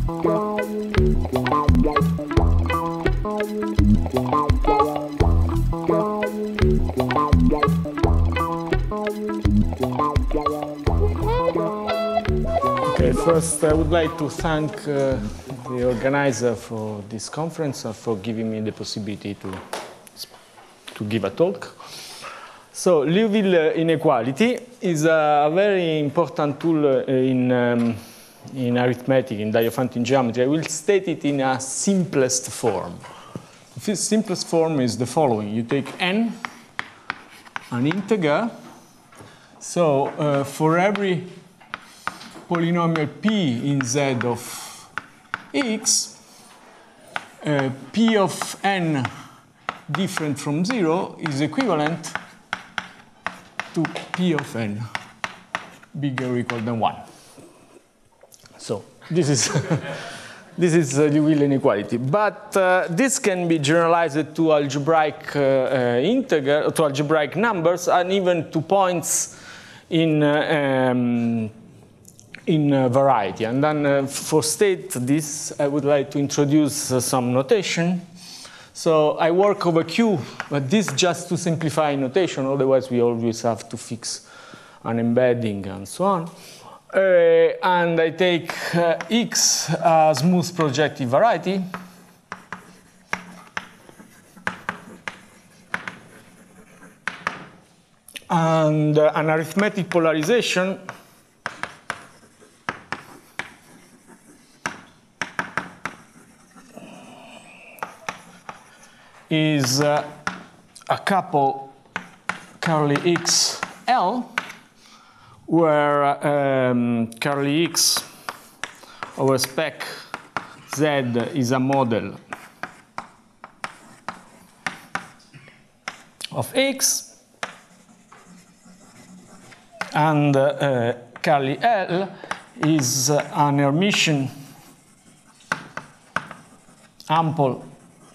Okay, first I would like to thank the organizer for this conference and for giving me the possibility to give a talk. So, Liouville inequality is a very important tool in arithmetic, in diophantine geometry. I will state it in a simplest form. The simplest form is the following. You take n, an integer. So, for every polynomial p in z of x, p of n different from 0 is equivalent to p of n bigger or equal than 1. So this is this is Liouville inequality. But this can be generalized to algebraic integer, to algebraic numbers, and even to points in variety. And then for state this, I would like to introduce some notation. So I work over Q, but this just to simplify notation, otherwise we always have to fix an embedding and so on. And I take X as smooth projective variety. And an arithmetic polarization is a couple curly X L, where curly X over spec Z is a model of X, and curly L is an Hermitian ample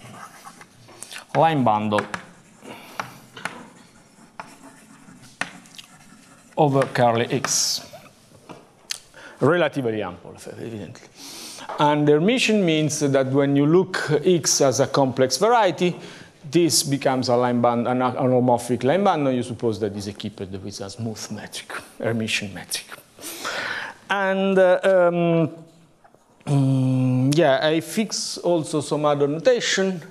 line bundle over curly X. Relatively ample, evidently. And Hermitian means that when you look X as a complex variety, this becomes a line band, an homomorphic line bundle. You suppose that is equipped with a smooth metric, Hermitian metric. And yeah, I fix also some other notation.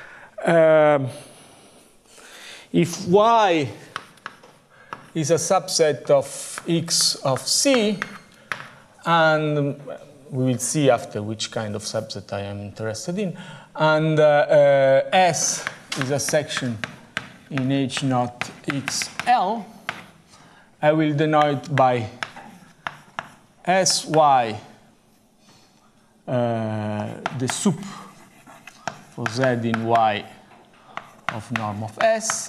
If Y is a subset of X of C, and we will see after which kind of subset I am interested in, and S is a section in H naught XL, I will denote by SY the sup for Z in Y of norm of S,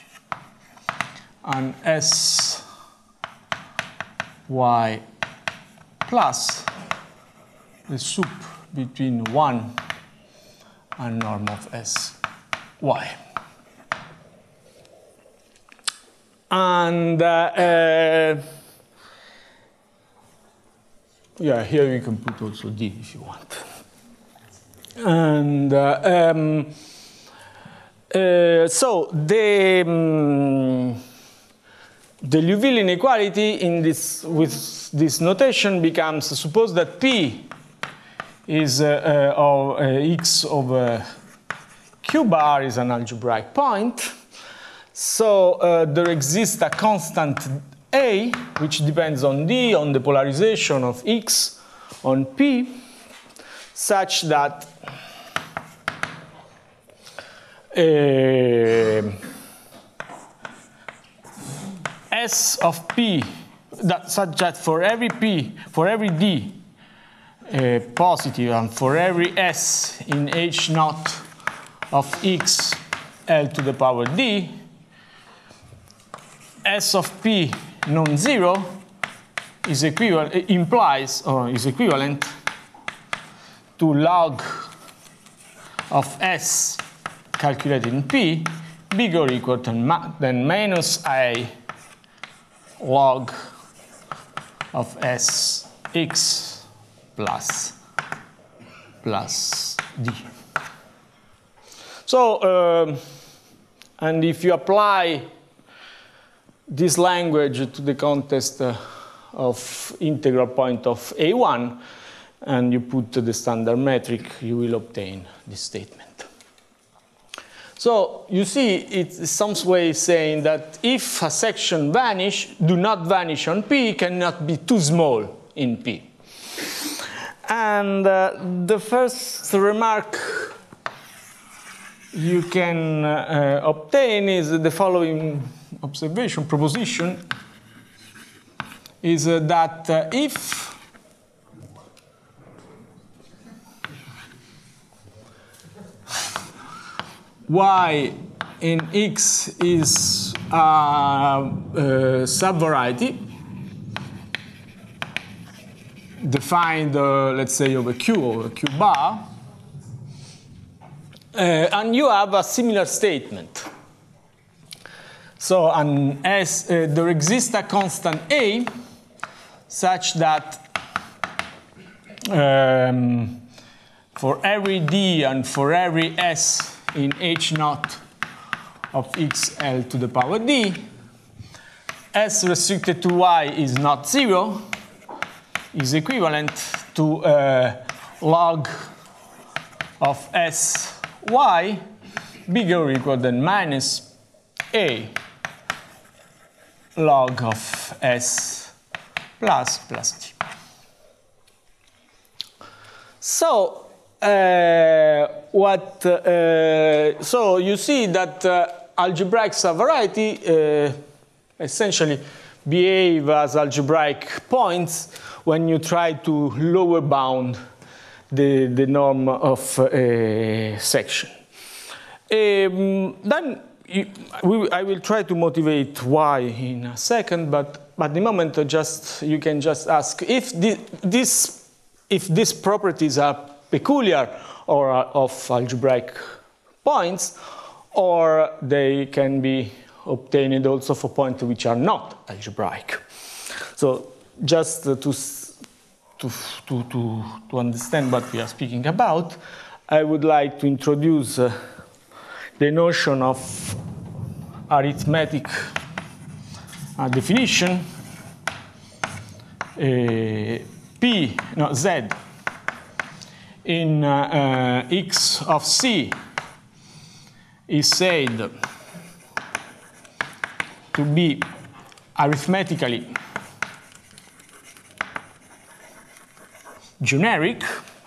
and SY plus the sup between 1 and norm of SY. And yeah, here you can put also D if you want. And so the Liouville inequality in this, with this notation becomes, suppose that P is X over Q bar is an algebraic point. So there exists a constant A, which depends on D, on the polarization of X on P, such that S of P, such that for every P, for every D positive, and for every S in H naught of X L to the power D, S of P non-zero is equivalent, implies or is equivalent to log of S calculated in P bigger or equal than minus A log of S x plus plus D. So, and if you apply this language to the context of integral point of A1, and you put the standard metric, you will obtain this statement. So you see, it's some way saying that if a section do not vanish on P, cannot be too small in P. And the first remark you can obtain is the following observation, proposition, is that if Y in X is a subvariety defined, let's say, over Q or Q bar, and you have a similar statement. So, as there exists a constant A such that for every D and for every S in H naught of XL to the power D, S restricted to Y is not 0, is equivalent to log of SY bigger or equal than minus A log of S plus D. So, so you see that algebraic subvariety essentially behave as algebraic points when you try to lower bound the norm of a section. Then I will try to motivate why in a second, but at the moment you can just ask if these properties are peculiar or of algebraic points, or they can be obtained also for points which are not algebraic. So just to understand what we are speaking about, I would like to introduce the notion of arithmetic definition. Z in X of C is said to be arithmetically generic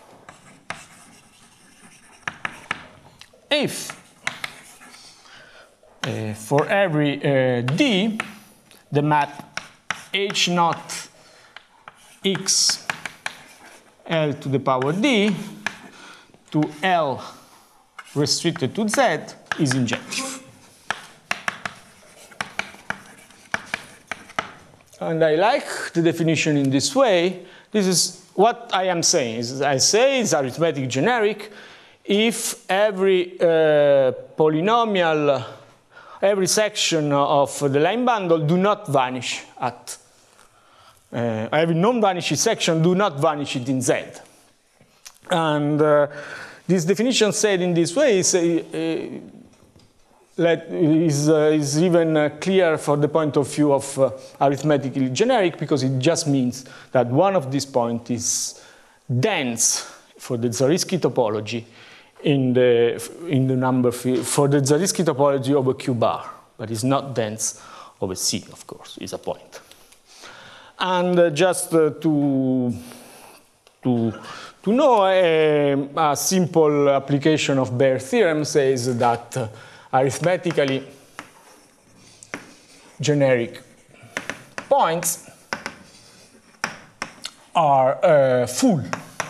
if for every D the map H naught X L to the power D to L restricted to Z is injective. And I like the definition in this way. This is what I am saying. I say it's arithmetic generic if every polynomial, every section of the line bundle do not vanish at every non-vanishing section do not vanish it in Z. And this definition said in this way is even clear for the point of view of arithmetically generic, because it just means that one of these points is dense for the Zariski topology in the number field, for the Zariski topology over Q bar, but it's not dense over C, of course, is a point. And just to know, a simple application of Baer theorem says that arithmetically generic points are full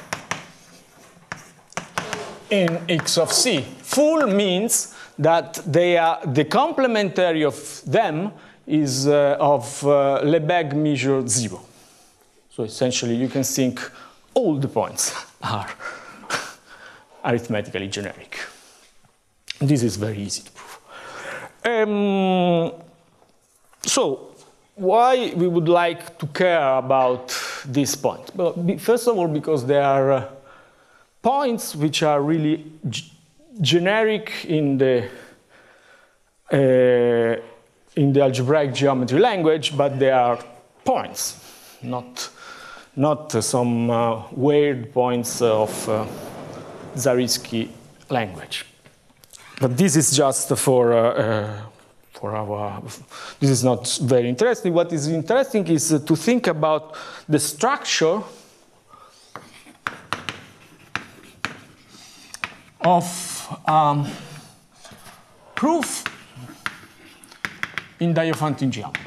in X of C. Full means that they are, the complementary of them is of Lebesgue measure 0. So essentially you can think all the points are arithmetically generic. This is very easy to prove. So why we would like to care about this point? Well, first of all, because they are points which are really generic in the algebraic geometry language, but they are points, not some weird points of Zariski language. But this is just for our, this is not very interesting. What is interesting is to think about the structure of proof in diophantine geometry.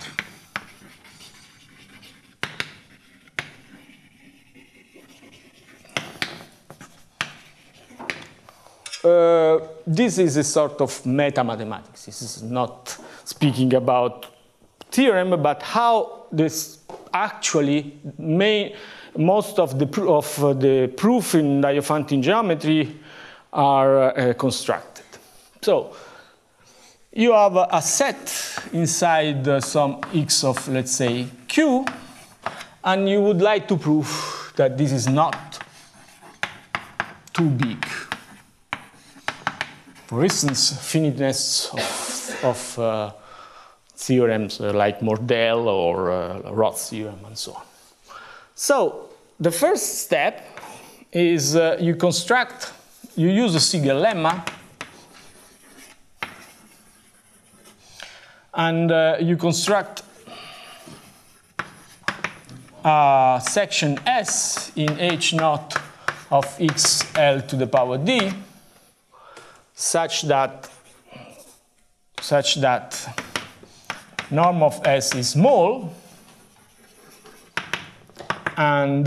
This is a sort of meta-mathematics. This is not speaking about theorem, but how this actually most of the proof in diophantine geometry are constructed. So you have a set inside some x of, let's say, q, and you would like to prove that this is not too big. For instance, finiteness of theorems like Mordell or Roth's theorem and so on. So the first step is you use a Siegel lemma, and you construct a section S in H naught of xl to the power d, such that norm of S is small, and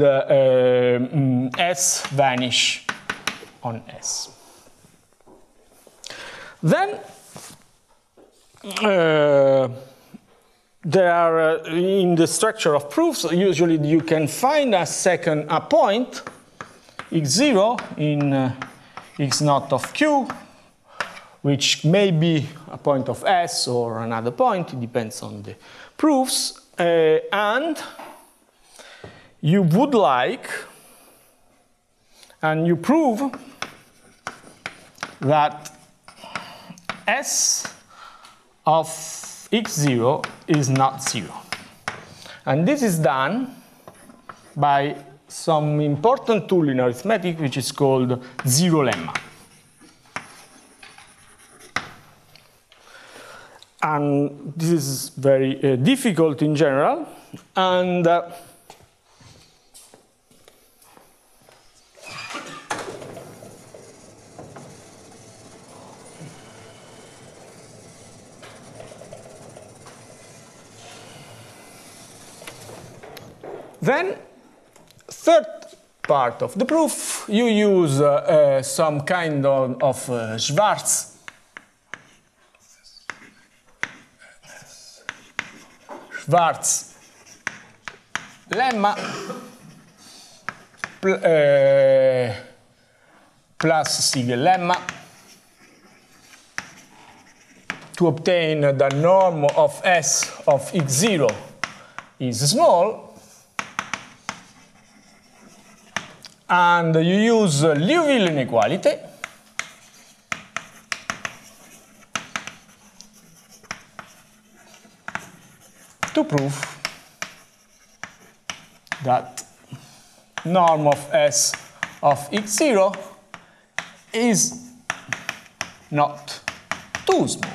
S vanish on S. Then there are in the structure of proofs, usually you can find a point x0 in x naught of q, which may be a point of S or another point, it depends on the proofs, and you would like, and you prove that S of x0 is not 0. And this is done by some important tool in arithmetic, which is called zero lemma. And this is very difficult in general, and then third part of the proof, you use some kind of Schwarz lemma plus Siegel lemma to obtain the norm of S of x0 is small, and you use Liouville inequality to prove that norm of S of x0 is not too small.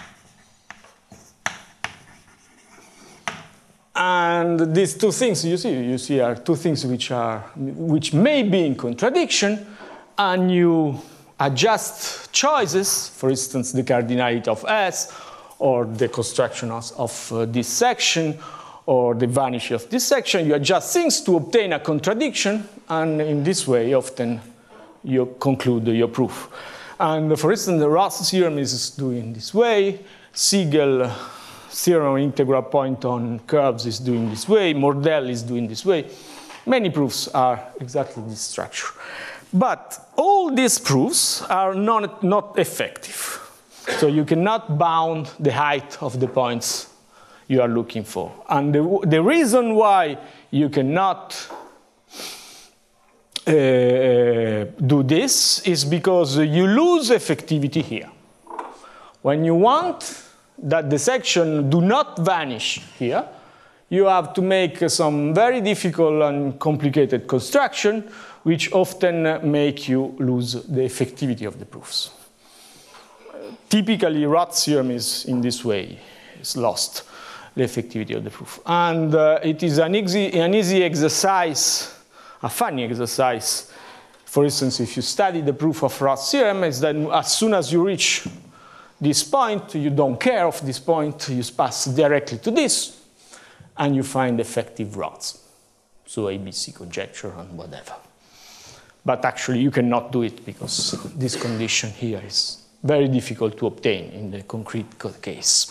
And these two things you see are two things which may be in contradiction, and you adjust choices, for instance, the cardinality of S, or the construction of this section, or the vanish of this section. You adjust things to obtain a contradiction, and in this way, often you conclude your proof. And for instance, the Roth's theorem is doing this way. Siegel theorem of integral point on curves is doing this way. Mordell is doing this way. Many proofs are exactly this structure. But all these proofs are not effective. So you cannot bound the height of the points you are looking for. And the reason why you cannot do this is because you lose effectivity here. When you want that the section do not vanish here, you have to make some very difficult and complicated construction, which often make you lose the effectivity of the proofs. Typically, Roth's theorem is in this way. It's lost the effectivity of the proof. And it is an easy exercise, a funny exercise. For instance, if you study the proof of Roth's theorem, is that as soon as you reach this point, you don't care of this point, you pass directly to this, and you find effective rods. So ABC conjecture and whatever. But actually, you cannot do it because this condition here is very difficult to obtain in the concrete case.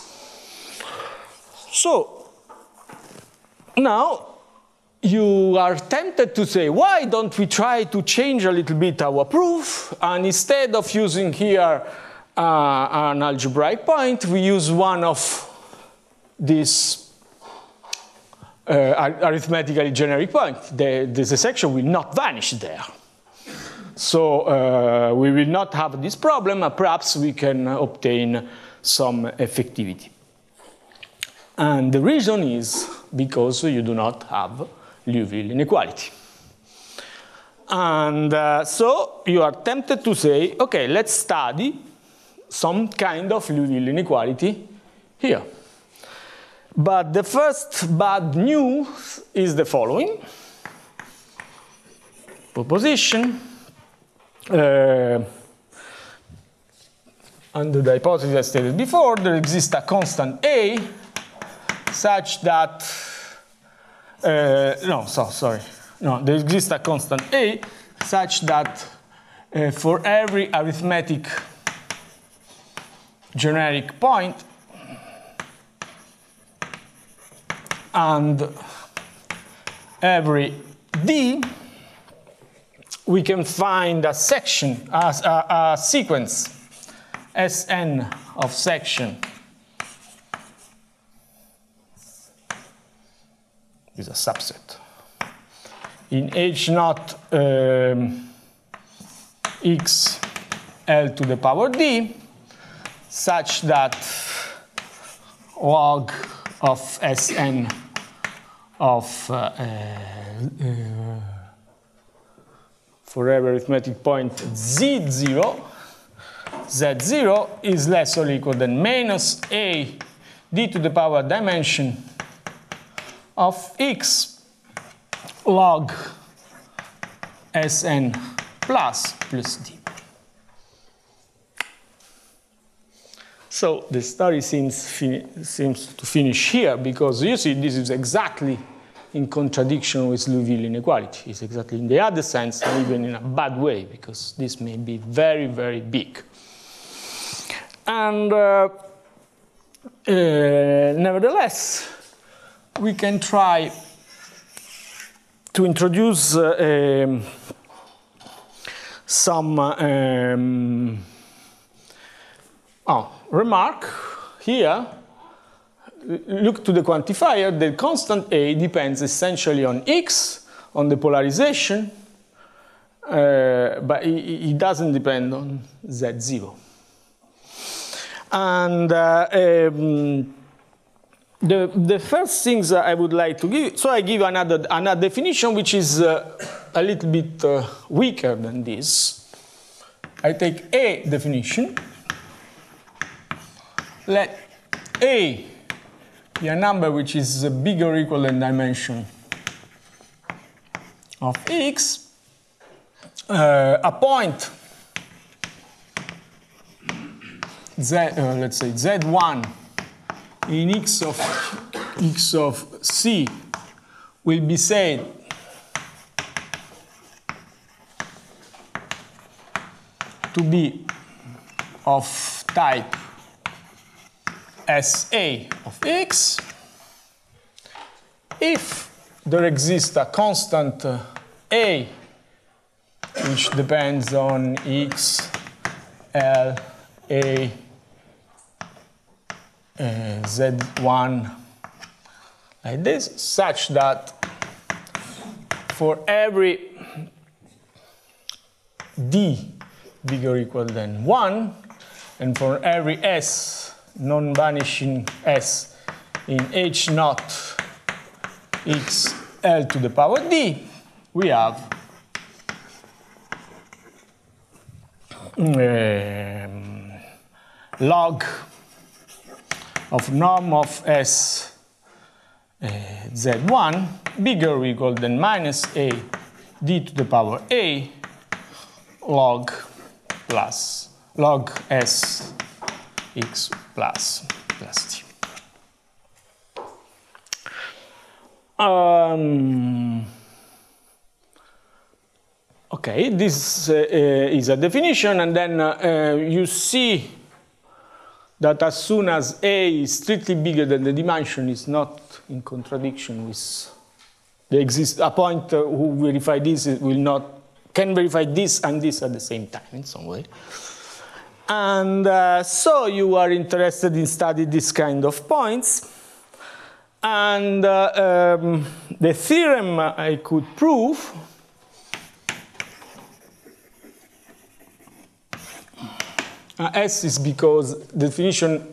So now you are tempted to say, why don't we try to change a little bit our proof, and instead of using here an algebraic point, we use one of these arithmetically generic points. The section will not vanish there. So we will not have this problem, and perhaps we can obtain some effectivity. And the reason is because you do not have Liouville inequality. And so you are tempted to say, okay, let's study some kind of Liouville inequality here. But the first bad news is the following. Proposition. Under the hypothesis I stated before, there exists a constant A such that, there exists a constant A such that for every arithmetic generic point and every D, we can find a section, a sequence, Sn of section is a subset in H naught x L to the power D, such that log of Sn of for every arithmetic point Z0 is less or equal than minus A d to the power dimension of x log Sn plus D. So the story seems to finish here, because you see this is exactly in contradiction with Liouville inequality. It's exactly in the other sense, and even in a bad way, because this may be very, very big. And nevertheless, we can try to introduce some remark here. Look to the quantifier. The constant A depends essentially on x, on the polarization, but it doesn't depend on Z0. And the first things I would like to give, so I give another definition which is a little bit weaker than this. I take A definition. Let A be a number which is bigger or equal than dimension of x, a point let's say Z1 in x of C will be said to be of type SA of x if there exists a constant A which depends on x, L, A, Z1 like this, such that for every d bigger or equal than 1, and for every s, non-vanishing s, in h naught x L to the power d, we have log of norm of s z1 bigger or equal than minus a d to the power a log plus log s x plus t. Okay, this is a definition, and then you see that as soon as A is strictly bigger than the dimension, is not in contradiction with the a point who verify this will not can verify this and this at the same time in some way. And so you are interested in studying this kind of points. And the theorem I could prove S is because the definition,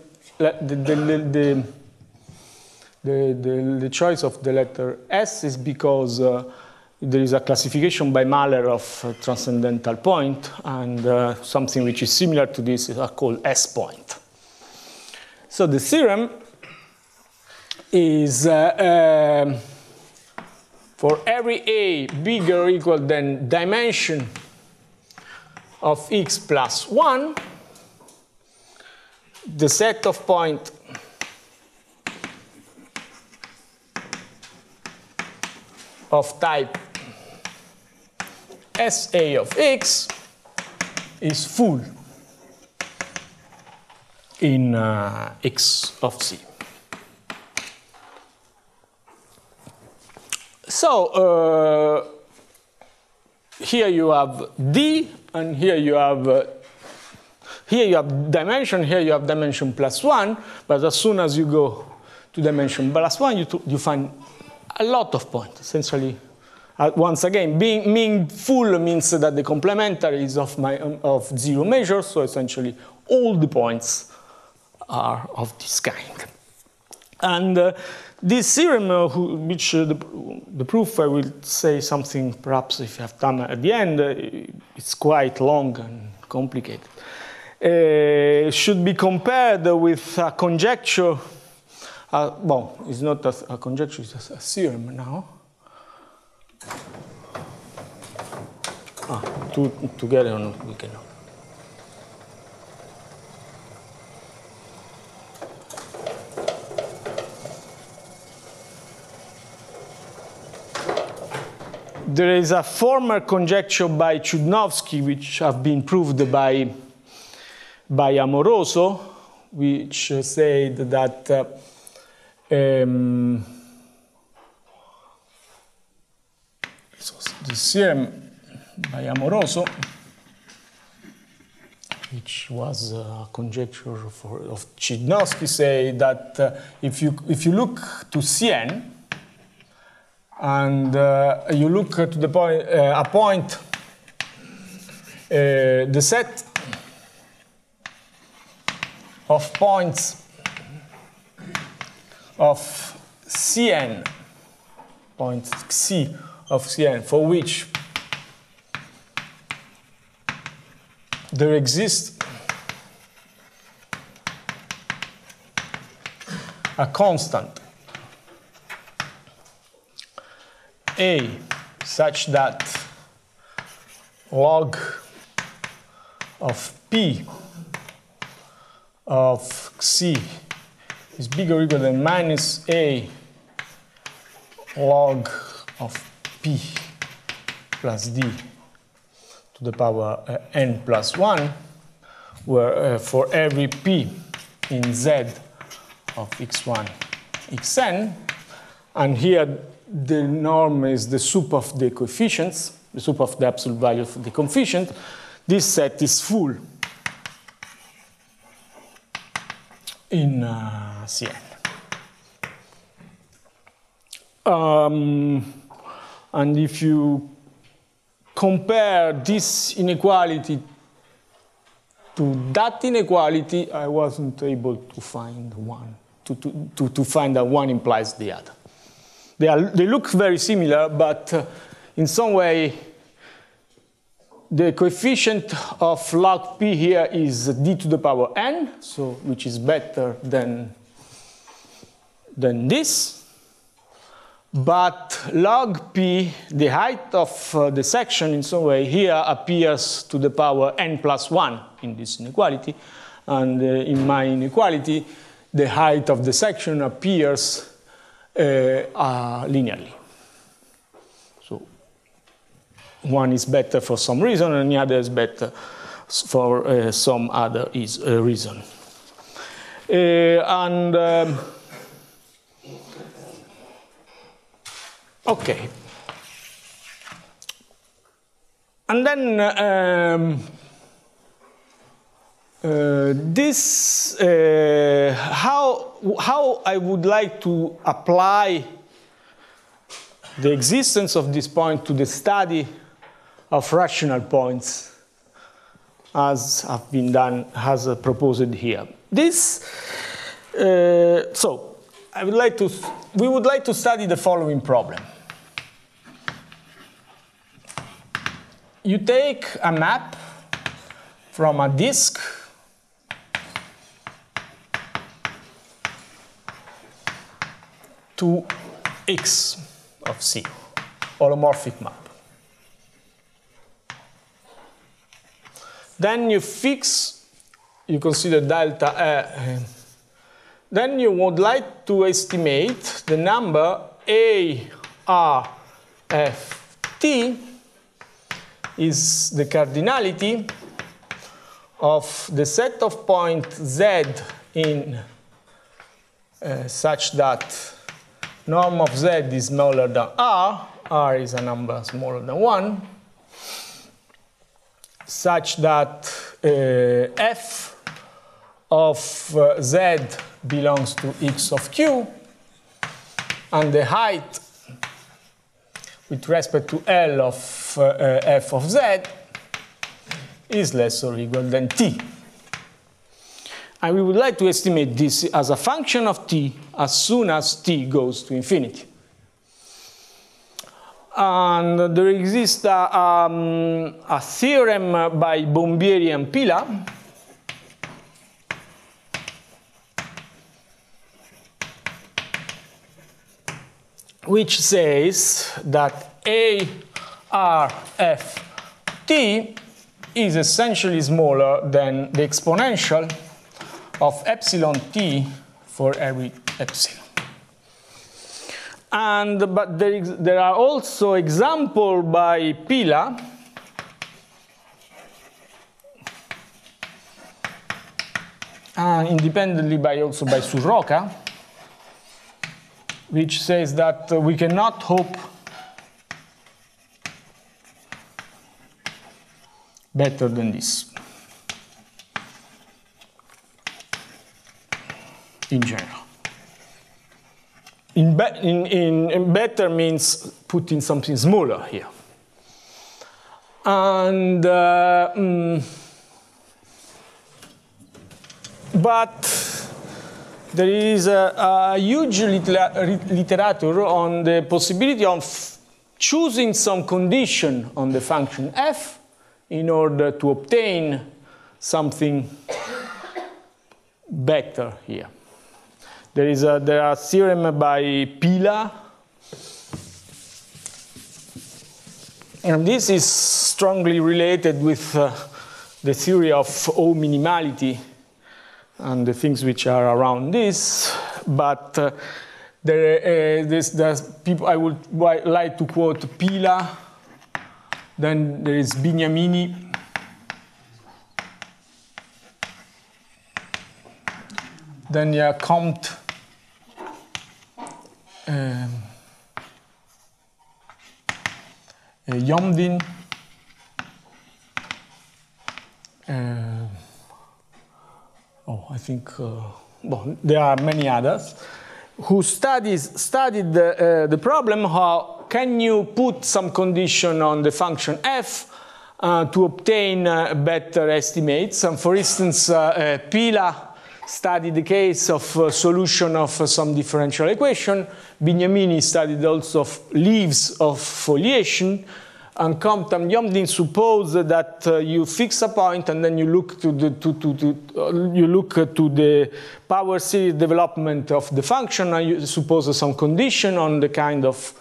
the choice of the letter S is because there is a classification by Mahler of transcendental point, and something which is similar to this is called S point. So the theorem is for every A bigger or equal than dimension of x plus 1, the set of points of type SA of x is full in x of c. So here you have d, and here you have dimension, here you have dimension plus 1, but as soon as you go to dimension plus 1, you find a lot of points. Essentially, once again, being full means that the complementary is of 0 measures, so essentially all the points are of this kind. And this theorem, which the proof, I will say something perhaps if you have time at the end, it's quite long and complicated. Should be compared with a conjecture. Well, it's not a conjecture, it's a theorem now. Together or not, we cannot. There is a former conjecture by Chudnovsky, which have been proved by Amoroso, which said that the theorem by Amoroso, which was a conjecture of Chudnovsky, say that if you look to Cn and you look to the point a point, the set of points of Cn, point C of Cn, for which there exists a constant A such that log of P of C is bigger or equal than minus A log of P plus D to the power n plus 1, where for every P in Z of x1, xn, and here the norm is the sup of the coefficients, the sup of the absolute value of the coefficient, this set is full in Cn. And if you compare this inequality to that inequality, I wasn't able to find one, to find that one implies the other. They look very similar, but in some way, the coefficient of log p here is d to the power n, so which is better than this. But log p, the height of the section in some way here appears to the power n plus 1 in this inequality. And in my inequality, the height of the section appears linearly. So one is better for some reason, and the other is better for some other reason. Okay. And then how I would like to apply the existence of this point to the study of rational points, as have been done, as proposed here. So we would like to study the following problem. You take a map from a disk to X of C, holomorphic map. Then you consider delta. Then you would like to estimate the number ARFT is the cardinality of the set of points Z in such that norm of Z is smaller than R is a number smaller than 1, such that f of Z belongs to X of Q, and the height with respect to L of f of Z is less or equal than T. And we would like to estimate this as a function of T as soon as T goes to infinity. And there exists a theorem by Bombieri and Pila which says that ARFT is essentially smaller than the exponential of epsilon t for every epsilon. But there are also examples by Pila independently also by Surroca, which says that we cannot hope better than this in general. In better means putting something smaller here. And but there is a huge literature on the possibility of choosing some condition on the function f in order to obtain something better here. There are theorem by Pila, and this is strongly related with the theory of O minimality and the things which are around this. But there's people, I would like to quote Pila. Then there is Bignamini. Then you have Comte. Yomdin. I think well, there are many others who studied the problem, how can you put some condition on the function f to obtain better estimates. And for instance, Pila studied the case of solution of some differential equation. Bignamini studied also leaves of foliation. And Comte and Yomdin suppose that you fix a point and then you look to the power series development of the function, and you suppose some condition on the kind of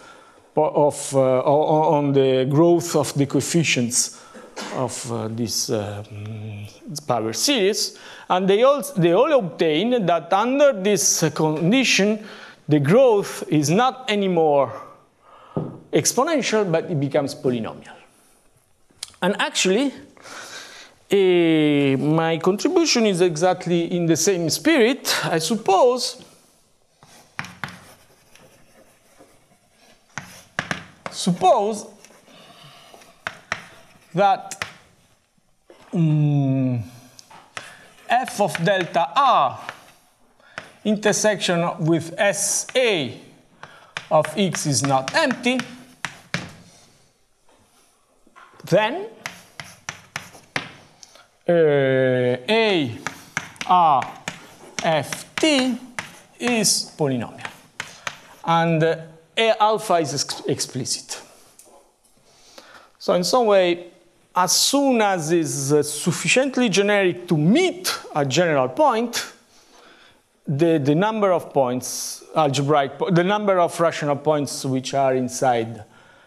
on the growth of the coefficients of this power series, and they all obtain that under this condition the growth is not anymore exponential, but it becomes polynomial. And actually, my contribution is exactly in the same spirit. I suppose that f of delta r intersection with SA of x is not empty, then A R F T is polynomial, and A alpha is explicit. So in some way, as soon as is sufficiently generic to meet a general point, the number of points, algebraic, the number of rational points which are inside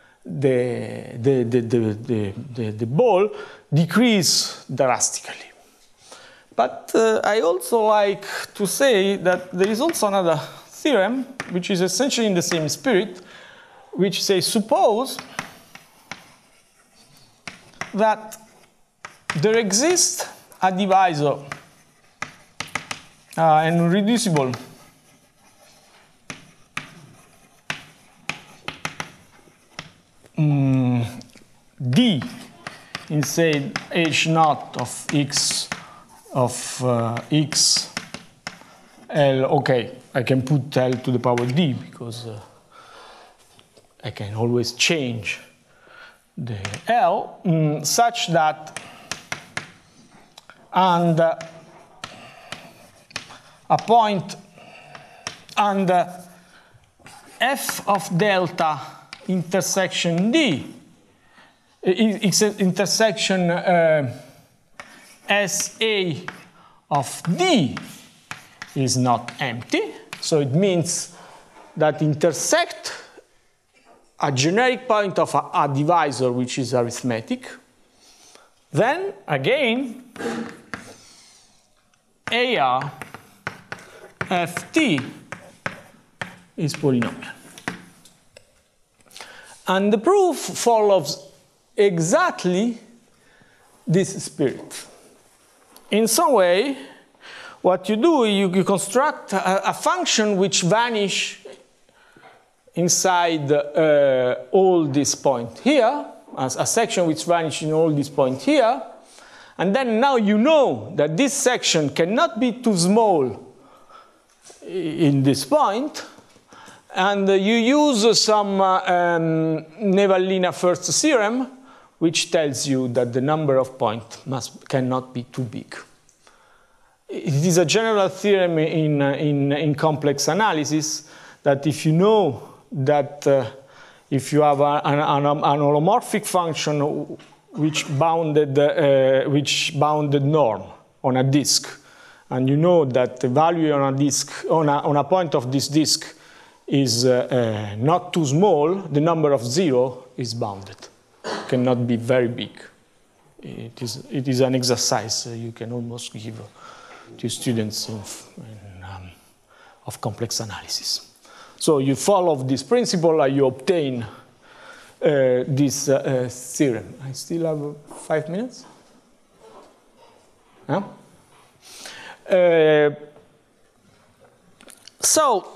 the ball decrease drastically. But I also like to say that there is also another theorem which is essentially in the same spirit, which says suppose that there exists a divisor, an irreducible D in, say, h naught of x x L. Okay, I can put L to the power D because I can always change the L such that, and a point, and f of delta intersection D, intersection SA of D is not empty. So it means that intersect a generic point of a divisor which is arithmetic. Then again, AR FT is polynomial. And the proof follows exactly this spirit. In some way, what you do, you construct a function which vanish inside all this point here, as a section which vanish in all this point here, and then now you know that this section cannot be too small in this point, and you use some Nevallina first theorem, which tells you that the number of points cannot be too big. It is a general theorem in complex analysis that if you know that if you have an holomorphic function which bounded norm on a disk, and you know that the value on a disk, on a point of this disk is not too small, the number of 0 is bounded. It cannot be very big. It is an exercise you can almost give to students of complex analysis. So you follow this principle and you obtain this theorem. I still have 5 minutes? Yeah? So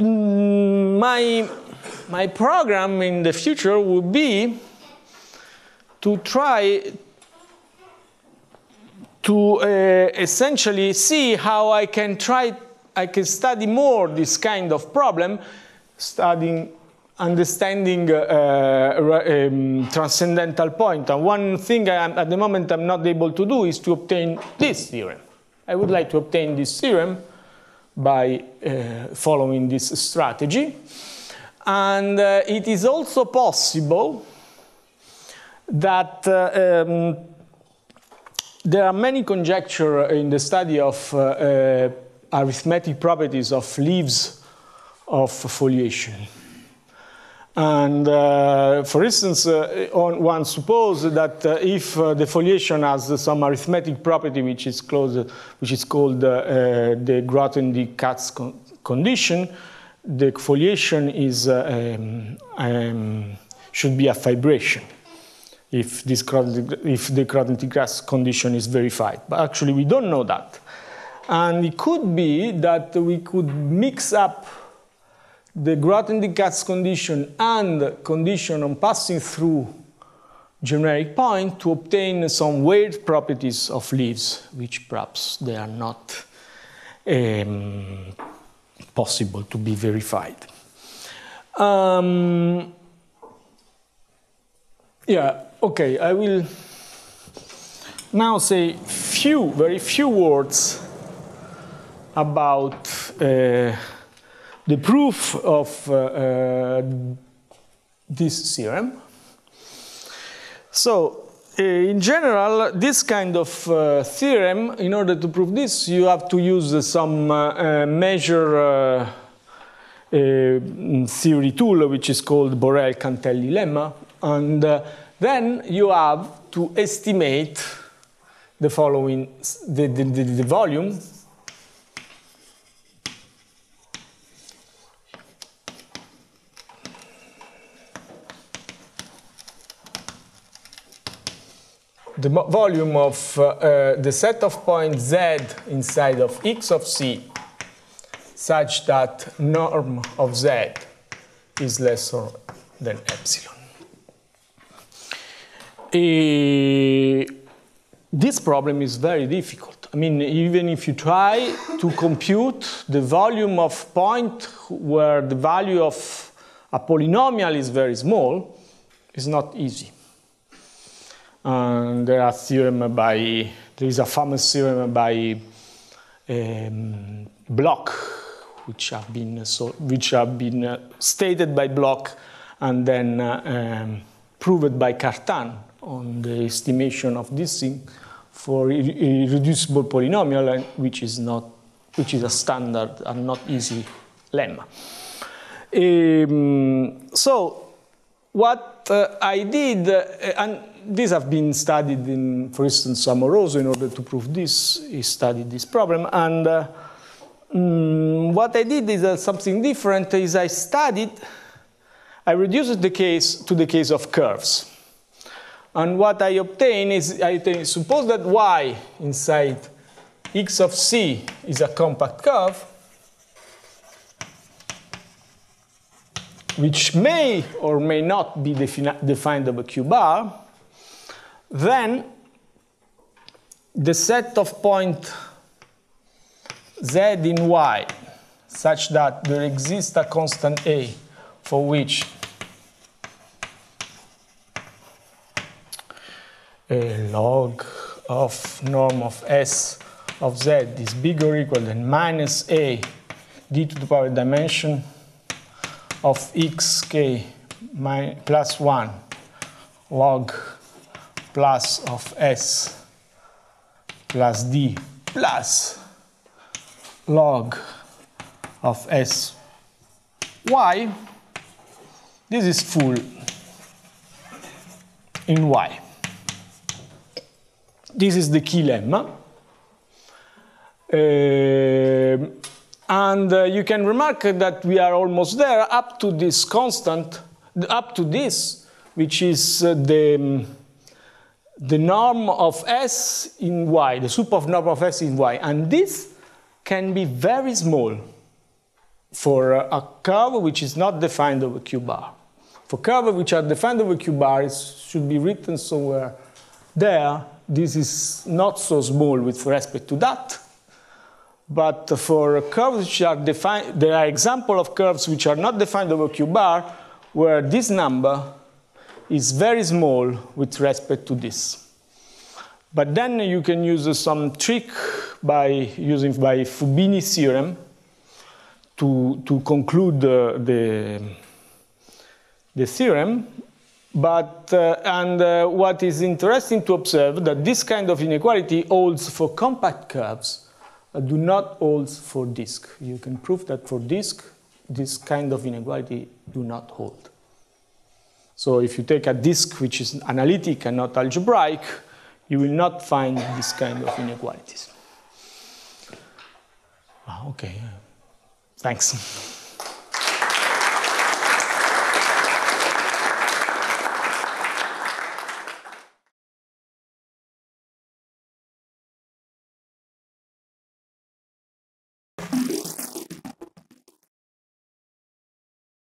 my program in the future would be to try to essentially see how I can try I can study more this kind of problem, understanding transcendental point. And one thing at the moment I'm not able to do is to obtain this theorem. I would like to obtain this theorem by following this strategy. And it is also possible that there are many conjectures in the study of arithmetic properties of leaves of foliation. And for instance, one supposes that if the foliation has some arithmetic property which is called the Grothendieck-Katz condition, the foliation is should be a fibration if the Grothendieck-Katz condition is verified. But actually, we don't know that, and it could be that we could mix up the Grothendieck-Katz condition and condition on passing through generic point to obtain some weird properties of leaves, which perhaps they are not possible to be verified. Yeah, okay, I will now say very few words about the proof of this theorem. So, in general, this kind of theorem, in order to prove this, you have to use some measure theory tool, which is called Borel-Cantelli lemma, and then you have to estimate the following, the volume of the set of points Z inside of X of C such that norm of Z is lesser than epsilon. This problem is very difficult. I mean, even if you try to compute the volume of point where the value of a polynomial is very small, it's not easy. And there is a famous theorem by Bloch, which have been stated by Bloch and then proved by Cartan on the estimation of this thing for irreducible polynomial, which is a standard and not easy lemma. So what I did, and these have been studied in, for instance, Amoroso, in order to prove this, he studied this problem. And what I did is something different, is I reduced the case to the case of curves. And what I obtain is, suppose that Y inside X of C is a compact curve, which may or may not be defined of a Q bar, then the set of point Z in Y such that there exists a constant A for which a log of norm of S of Z is bigger or equal than minus A d to the power dimension of xk plus 1 log plus of S plus D plus log of S Y, this is full in Y. This is the key lemma. And you can remark that we are almost there up to this constant, up to this, which is the norm of S in Y, the sup of norm of S in Y. And this can be very small for a curve which is not defined over Q bar. For curves which are defined over Q bar, it should be written somewhere there. This is not so small with respect to that. But for curves which are defined, there are examples of curves which are not defined over Q bar, where this number is very small with respect to this. But then you can use some trick by Fubini's theorem to conclude the theorem. But what is interesting to observe that this kind of inequality holds for compact curves, do not hold for disk. You can prove that for disk, this kind of inequality do not hold. So if you take a disk which is analytic and not algebraic, you will not find this kind of inequalities. Okay, thanks.